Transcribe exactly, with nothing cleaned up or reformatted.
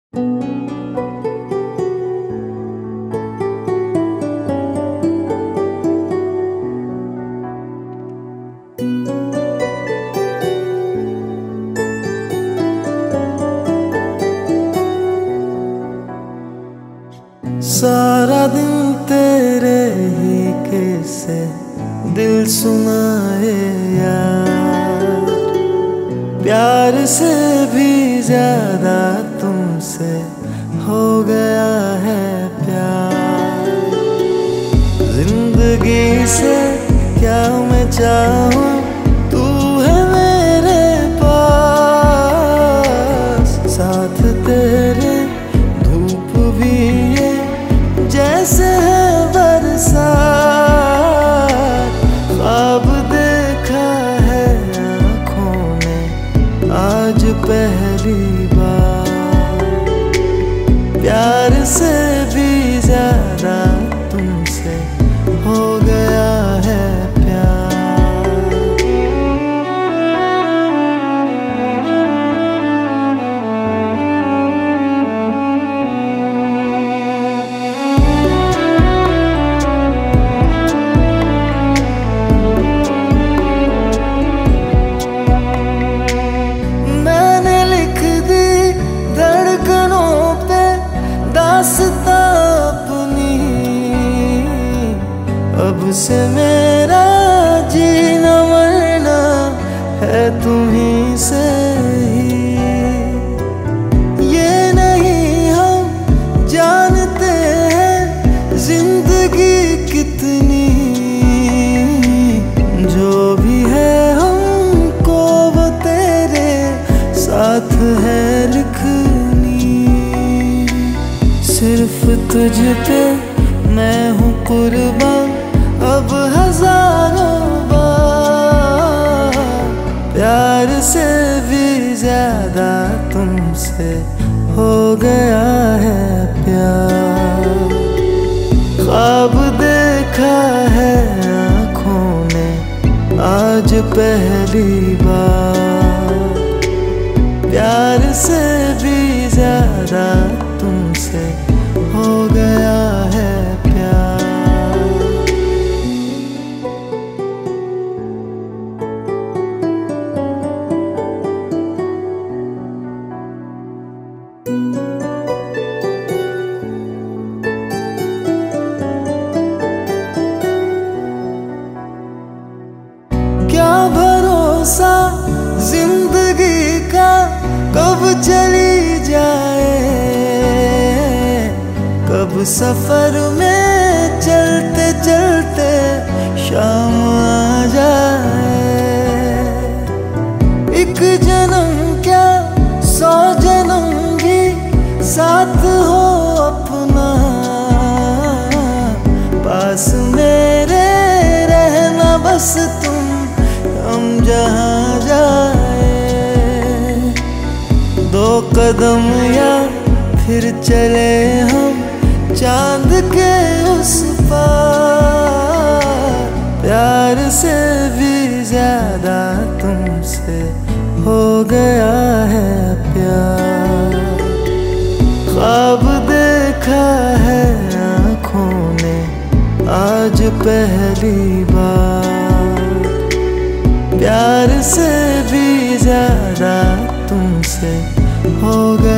सारा दिन तेरे ही किस्से दिल सुनाए यार, प्यार से भी ज्यादा तुमसे हो गया है प्यार। जिंदगी से क्या मैं चाहूँ, तू है मेरे पास, साथ तेरे धूप भी ये जैसे है बरसात। ख्वाब देखा है आँखों ने आज पहली बार, प्यार से भी ज्यादा तुमसे हो गया है दास्तां अपनी। अब से मेरा जीना मरना है तुम्हीं से ही। ये नहीं हम जानते हैं जिंदगी कितनी, जो भी है हमको वो तेरे साथ है लिखनी। सिर्फ तुझ पे मैं हूँ कुर्बान अब हजारों बार, प्यार से भी ज्यादा तुमसे हो गया है प्यार। ख्वाब देखा है आँखों ने आज पहली बार, प्यार से भी ज्यादा तुमसे हो गया है प्यार। क्या भरोसा जिंदगी का कब चली जाए, कब सफर में चलते चलते शाम आ जाए। एक जन्म क्या सौ जन्म भी साथ हो अपना, पास मेरे रहना बस तुम हम जहाँ जाए। दो कदम या फिर चले हम चांद के उस पार, प्यार से भी ज्यादा तुमसे हो गया है प्यार। ख्वाब देखा है आँखों ने आज पहली बार, प्यार से भी ज्यादा तुमसे हो गया